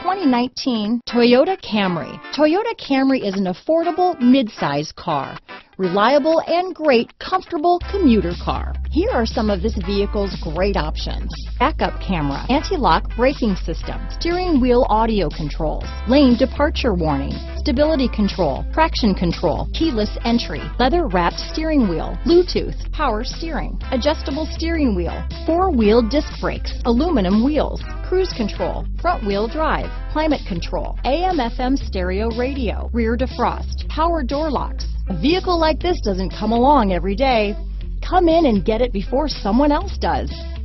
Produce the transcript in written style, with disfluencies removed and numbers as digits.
2019 Toyota Camry. Toyota Camry is an affordable mid-size car. Reliable and great comfortable commuter car. Here are some of this vehicle's great options: backup camera, anti-lock braking system, steering wheel audio controls, lane departure warning, stability control, traction control, keyless entry, leather-wrapped steering wheel, Bluetooth, power steering, adjustable steering wheel, four-wheel disc brakes, aluminum wheels, cruise control, front-wheel drive, climate control, AM/FM stereo radio, rear defrost, power door locks. A vehicle like this doesn't come along every day. Come in and get it before someone else does.